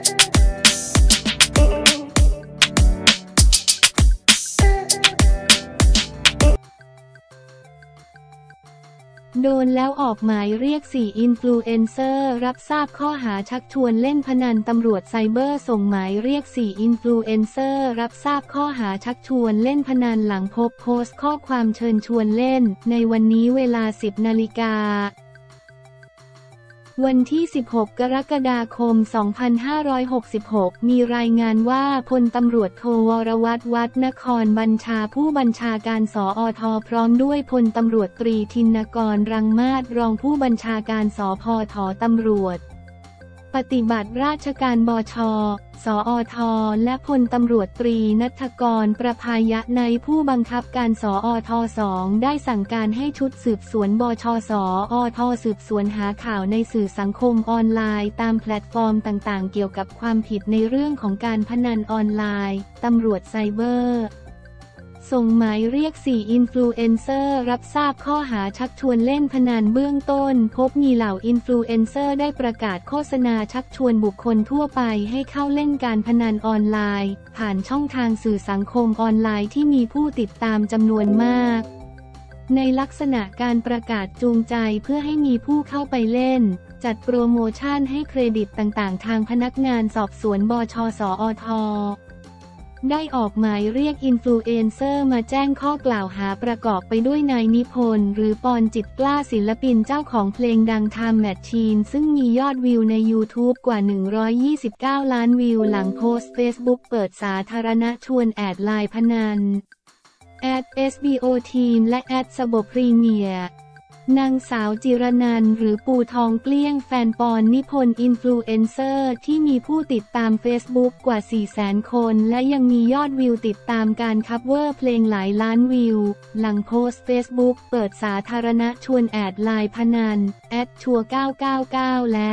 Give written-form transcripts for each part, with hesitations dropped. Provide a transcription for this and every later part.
โดนแล้วออกหมายเรียก4อินฟลูเอนเซอร์รับทราบข้อหาชักชวนเล่นพนันตำรวจไซเบอร์ส่งหมายเรียก4อินฟลูเอนเซอร์รับทราบข้อหาชักชวนเล่นพนันหลังพบโพสต์ข้อความเชิญชวนเล่นในวันนี้เวลา 10 นาฬิกาวันที่ 16 กรกฎาคม 2566 มีรายงานว่าพลตำรวจโทวรวัฒน์ วัฒนครบัญชาผู้บัญชาการสอท.พร้อมด้วยพลตำรวจตรีธินกร รังมาศรองผู้บัญชาการสภท.ตำรวจปฏิบัติราชการบช.สอท.และพลตำรวจตรีณัฐกร ประภายะในผู้บังคับการสอท. 2 ได้สั่งการให้ชุดสืบสวนบช.สอท.สืบสวนหาข่าวในสื่อสังคมออนไลน์ตามแพลตฟอร์มต่างๆเกี่ยวกับความผิดในเรื่องของการพนันออนไลน์ตำรวจไซเบอร์ส่งหมายเรียก4อินฟลูเอนเซอร์รับทราบข้อหาชักชวนเล่นพนันเบื้องต้นพบมีเหล่าอินฟลูเอนเซอร์ได้ประกาศโฆษณาชักชวนบุคคลทั่วไปให้เข้าเล่นการพนันออนไลน์ผ่านช่องทางสื่อสังคมออนไลน์ที่มีผู้ติดตามจำนวนมากในลักษณะการประกาศจูงใจเพื่อให้มีผู้เข้าไปเล่นจัดโปรโมชั่นให้เครดิตต่างๆทางพนักงานสอบสวนบช.สอท.ได้ออกหมายเรียกอินฟลูเอนเซอร์มาแจ้งข้อกล่าวหาประกอบไปด้วยนายนิพนธ์หรือปอนจิตกล้าศิลปินเจ้าของเพลงดัง Time Machine ซึ่งมียอดวิวใน YouTube กว่า129 ล้านวิวหลังโพสต์ Facebook เปิดสาธารณะชวนแอดไลน์พนัน@SBO Team และสบพรีเมียร์นางสาวจิรนันท์หรือปูทองเกลี้ยงแฟนปอนนิพนธ์อินฟลูเอนเซอร์ที่มีผู้ติดตาม Facebook กว่า 400,000 คนและยังมียอดวิวติดตามการคัฟเวอร์เพลงหลายล้านวิวหลังโพสต์ Facebook เปิดสาธารณะชวนแอดไลน์พนัน@ชัว999และ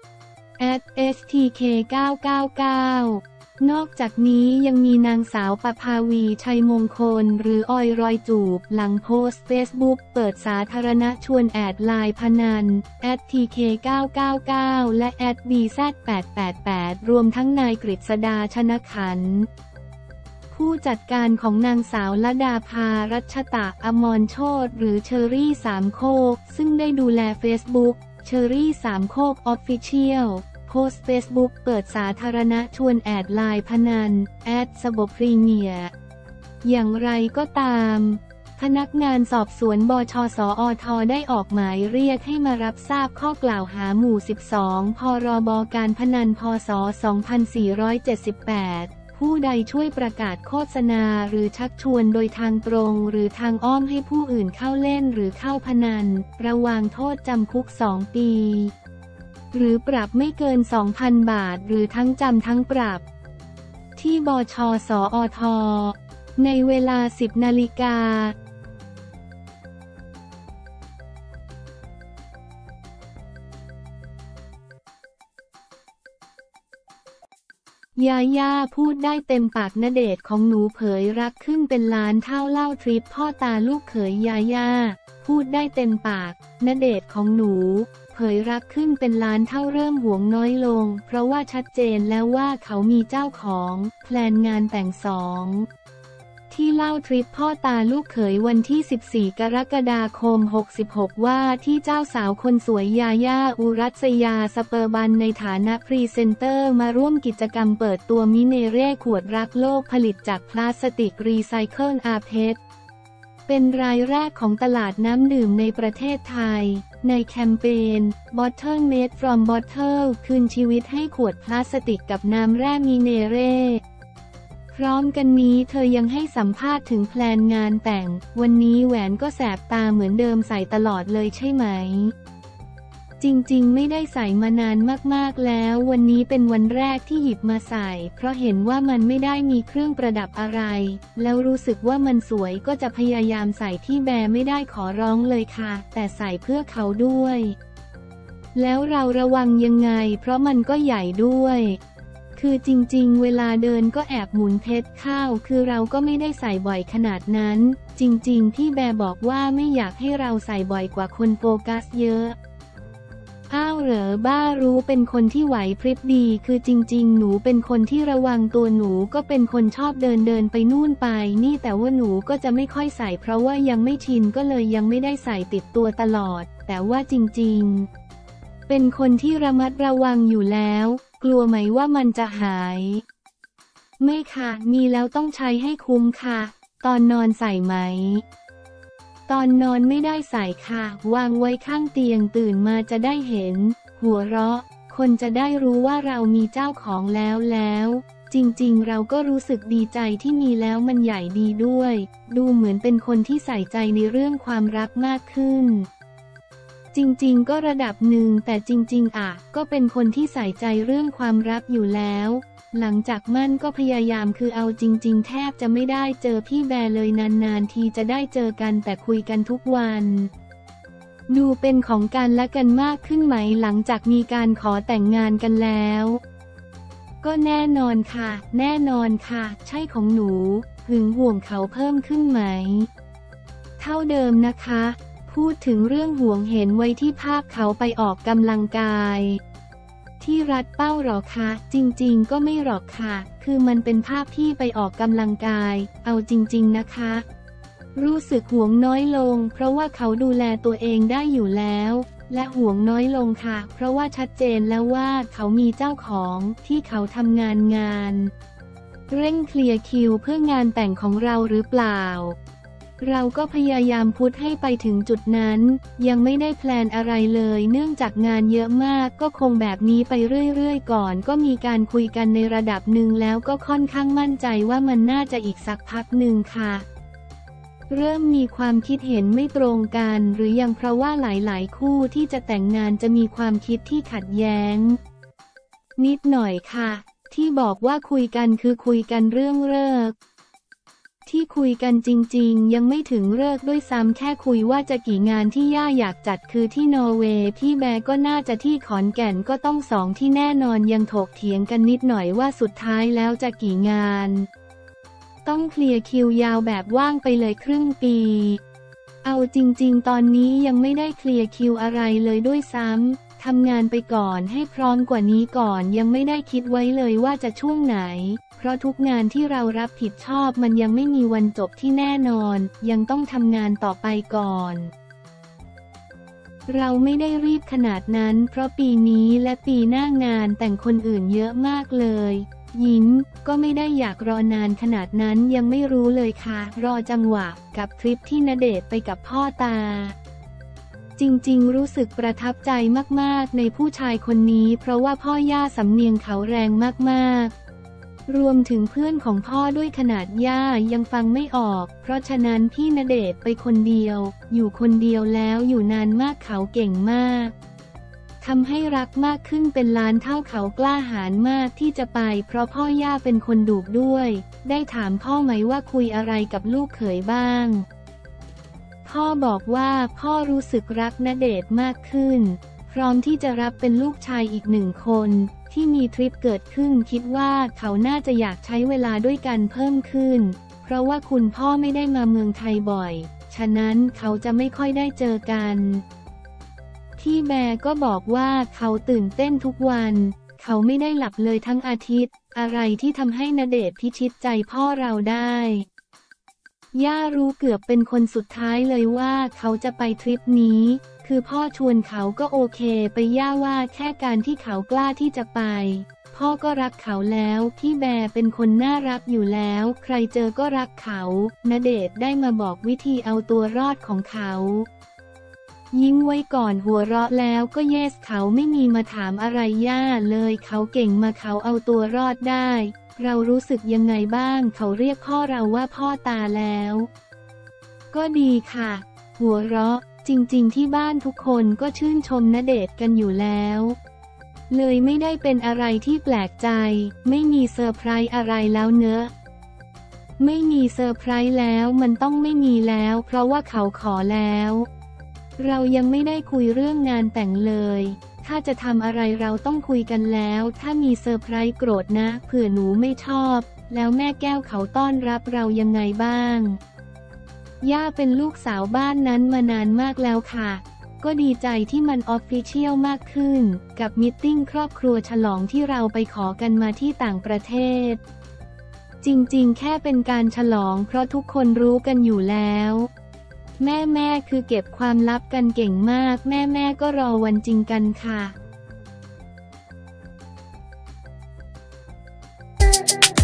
@STK999นอกจากนี้ยังมีนางสาวปภาวีชัยมงคลหรือออยรอยจูบหลังโพสต์ Facebook เปิดสาธารณะชวนแอดไลน์พนัน@TK999 และ @BZ888 รวมทั้งนายกฤษดาชนขันธ์ผู้จัดการของนางสาวลดาภารัชตะอมรโชติหรือเชอรี่สามโคกซึ่งได้ดูแล Facebook เชอรี่สามโคก Officialโพสต์ Facebook เปิดสาธารณะชวนแอดไลน์พนันสบพรีเมียร์อย่างไรก็ตามพนักงานสอบสวนบช.สอท.ได้ออกหมายเรียกให้มารับทราบข้อกล่าวหาหมู่ 12 พรบ.การพนันพ.ศ. 2478 ผู้ใดช่วยประกาศโฆษณาหรือชักชวนโดยทางตรงหรือทางอ้อมให้ผู้อื่นเข้าเล่นหรือเข้าพนันระวางโทษจำคุก 2 ปีหรือปรับไม่เกิน 2,000 บาทหรือทั้งจำทั้งปรับที่บช.สอท.ในเวลา 10 นาฬิกายาย่าพูดได้เต็มปากณเดชน์ของหนูเผยรักขึ้นเป็นล้านเท่าเล่าทริปพ่อตาลูกเขยยาย่าพูดได้เต็มปากณเดชน์ของหนูเผยรักขึ้นเป็นล้านเท่าเริ่มหวงน้อยลงเพราะว่าชัดเจนแล้วว่าเขามีเจ้าของแพลนงานแต่งที่เล่าทริปพ่อตาลูกเขยวันที่ 14 กรกฎาคม 66ว่าที่เจ้าสาวคนสวยยาย่าอุรัสยาสเปอร์บันในฐานะพรีเซนเตอร์มาร่วมกิจกรรมเปิดตัวมิเนเร่ขวดรักโลกผลิตจากพลาสติกรีไซเคิลอาเพชเป็นรายแรกของตลาดน้ำดื่มในประเทศไทยในแคมเปญ Bottle Made from Bottle คืนชีวิตให้ขวดพลาสติกกับน้ำแร่มิเนเร่พร้อมกันนี้เธอยังให้สัมภาษณ์ถึงแพลนงานแต่งวันนี้แหวนก็แสบตาเหมือนเดิมใส่ตลอดเลยใช่ไหมจริงๆไม่ได้ใส่มานานมากๆแล้ววันนี้เป็นวันแรกที่หยิบมาใส่เพราะเห็นว่ามันไม่ได้มีเครื่องประดับอะไรแล้วรู้สึกว่ามันสวยก็จะพยายามใส่ที่แบร์ไม่ได้ขอร้องเลยค่ะแต่ใส่เพื่อเขาด้วยแล้วเราระวังยังไงเพราะมันก็ใหญ่ด้วยคือจริงๆเวลาเดินก็แอบหมุนเพชรเข้าคือเราก็ไม่ได้ใส่บ่อยขนาดนั้นจริงๆพี่แบร์บอกว่าไม่อยากให้เราใส่บ่อยกว่าคนโฟกัสเยอะอ้าวเหรอบ้ารู้เป็นคนที่ไหวพริบดีคือจริงๆหนูเป็นคนที่ระวังตัวหนูก็เป็นคนชอบเดินไปนู่นไปนี่แต่ว่าหนูก็จะไม่ค่อยใส่เพราะว่ายังไม่ชินก็เลยยังไม่ได้ใส่ติดตัวตลอดแต่ว่าจริงๆเป็นคนที่ระมัดระวังอยู่แล้วกลัวไหมว่ามันจะหายไม่ค่ะมีแล้วต้องใช้ให้คุ้มค่ะตอนนอนใส่ไหมตอนนอนไม่ได้ใส่ค่ะวางไว้ข้างเตียงตื่นมาจะได้เห็นหัวเราะคนจะได้รู้ว่าเรามีเจ้าของแล้วจริงๆเราก็รู้สึกดีใจที่มีแล้วมันใหญ่ดีด้วยดูเหมือนเป็นคนที่ใส่ใจในเรื่องความรักมากขึ้นจริงๆก็ระดับหนึ่งแต่จริงๆก็เป็นคนที่ใส่ใจเรื่องความรักอยู่แล้วหลังจากมั่นก็พยายามคือเอาจริงๆแทบจะไม่ได้เจอพี่แบร์เลยนานๆทีจะได้เจอกันแต่คุยกันทุกวันดูเป็นของกันและกันมากขึ้นไหมหลังจากมีการขอแต่งงานกันแล้วก็แน่นอนค่ะแน่นอนค่ะใช่ของหนูหึงห่วงเขาเพิ่มขึ้นไหมเท่าเดิมนะคะพูดถึงเรื่องห่วงเห็นไว้ที่ภาพเขาไปออกกำลังกายที่รัดเป้าหรอคะจริงๆก็ไม่หรอกค่ะคือมันเป็นภาพที่ไปออกกำลังกายเอาจริงๆนะคะรู้สึกห่วงน้อยลงเพราะว่าเขาดูแลตัวเองได้อยู่แล้วและห่วงน้อยลงค่ะเพราะว่าชัดเจนแล้วว่าเขามีเจ้าของที่เขาทำงานเร่งเคลียร์คิวเพื่องานแต่งของเราหรือเปล่าเราก็พยายามพุชให้ไปถึงจุดนั้นยังไม่ได้แพลนอะไรเลยเนื่องจากงานเยอะมากก็คงแบบนี้ไปเรื่อยๆก่อนก็มีการคุยกันในระดับหนึ่งแล้วก็ค่อนข้างมั่นใจว่ามันน่าจะอีกสักพักหนึ่งค่ะเริ่มมีความคิดเห็นไม่ตรงกันหรือยังเพราะว่าหลายๆคู่ที่จะแต่งงานจะมีความคิดที่ขัดแย้งนิดหน่อยค่ะที่บอกว่าคุยกันคือคุยกันเรื่องเลิกที่คุยกันจริงๆยังไม่ถึงเลิกด้วยซ้ำแค่คุยว่าจะกี่งานที่ย่าอยากจัดคือที่นอร์เวย์พี่แบร์ก็น่าจะที่ขอนแก่นก็ต้อง2ที่แน่นอนยังถกเถียงกันนิดหน่อยว่าสุดท้ายแล้วจะกี่งานต้องเคลียร์คิวยาวแบบว่างไปเลยครึ่งปีเอาจริงๆตอนนี้ยังไม่ได้เคลียร์คิวอะไรเลยด้วยซ้ำทำงานไปก่อนให้พร้อมกว่านี้ก่อนยังไม่ได้คิดไว้เลยว่าจะช่วงไหนเพราะทุกงานที่เรารับผิดชอบมันยังไม่มีวันจบที่แน่นอนยังต้องทำงานต่อไปก่อนเราไม่ได้รีบขนาดนั้นเพราะปีนี้และปีหน้างานแต่งคนอื่นเยอะมากเลยยิ้มก็ไม่ได้อยากรอนานขนาดนั้นยังไม่รู้เลยค่ะรอจังหวะกับทริปที่ณเดชน์ไปกับพ่อตาจริงๆรู้สึกประทับใจมากๆในผู้ชายคนนี้เพราะว่าพ่อย่าสำเนียงเขาแรงมากๆรวมถึงเพื่อนของพ่อด้วยขนาดย่ายังฟังไม่ออกเพราะฉะนั้นพี่ณเดชน์ไปคนเดียวอยู่คนเดียวแล้วอยู่นานมากเขาเก่งมากทำให้รักมากขึ้นเป็นล้านเท่าเขากล้าหาญมากที่จะไปเพราะพ่อย่าเป็นคนดุด้วยได้ถามพ่อไหมว่าคุยอะไรกับลูกเขยบ้างพ่อบอกว่าพ่อรู้สึกรักณเดชน์มากขึ้นพร้อมที่จะรับเป็นลูกชายอีก1 คนที่มีทริปเกิดขึ้นคิดว่าเขาน่าจะอยากใช้เวลาด้วยกันเพิ่มขึ้นเพราะว่าคุณพ่อไม่ได้มาเมืองไทยบ่อยฉะนั้นเขาจะไม่ค่อยได้เจอกันพี่แบร์ก็บอกว่าเขาตื่นเต้นทุกวันเขาไม่ได้หลับเลยทั้งอาทิตย์อะไรที่ทำให้ณเดชน์พิชิตใจพ่อเราได้ย่ารู้เกือบเป็นคนสุดท้ายเลยว่าเขาจะไปทริปนี้คือพ่อชวนเขาก็โอเคไปย่าว่าแค่การที่เขากล้าที่จะไปพ่อก็รักเขาแล้วพี่แบร์เป็นคนน่ารักอยู่แล้วใครเจอก็รักเขาณเดชน์ได้มาบอกวิธีเอาตัวรอดของเขายิ้มไว้ก่อนหัวเราะแล้วก็เยสเขาไม่มีมาถามอะไรย่าเลยเขาเก่งมาเขาเอาตัวรอดได้เรารู้สึกยังไงบ้างเขาเรียกพ่อเราว่าพ่อตาแล้วก็ดีค่ะหัวเราะจริงๆที่บ้านทุกคนก็ชื่นชมณเดชน์กันอยู่แล้วเลยไม่ได้เป็นอะไรที่แปลกใจไม่มีเซอร์ไพรส์อะไรแล้วเนอะไม่มีเซอร์ไพรส์แล้วมันต้องไม่มีแล้วเพราะว่าเขาขอแล้วเรายังไม่ได้คุยเรื่องงานแต่งเลยถ้าจะทำอะไรเราต้องคุยกันแล้วถ้ามีเซอร์ไพรส์โกรธนะเผื่อหนูไม่ชอบแล้วแม่แก้วเขาต้อนรับเรายังไงบ้างย่าเป็นลูกสาวบ้านนั้นมานานมากแล้วค่ะก็ดีใจที่มันออฟฟิเชียลมากขึ้นกับมีตติ้งครอบครัวฉลองที่เราไปขอกันมาที่ต่างประเทศจริงๆแค่เป็นการฉลองเพราะทุกคนรู้กันอยู่แล้วแม่คือเก็บความลับกันเก่งมากแม่ก็รอวันจริงกันค่ะ